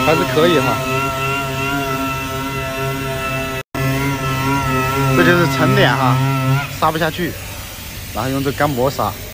还是可以哈。这就是沉点哈，杀不下去，然后用这干磨砂。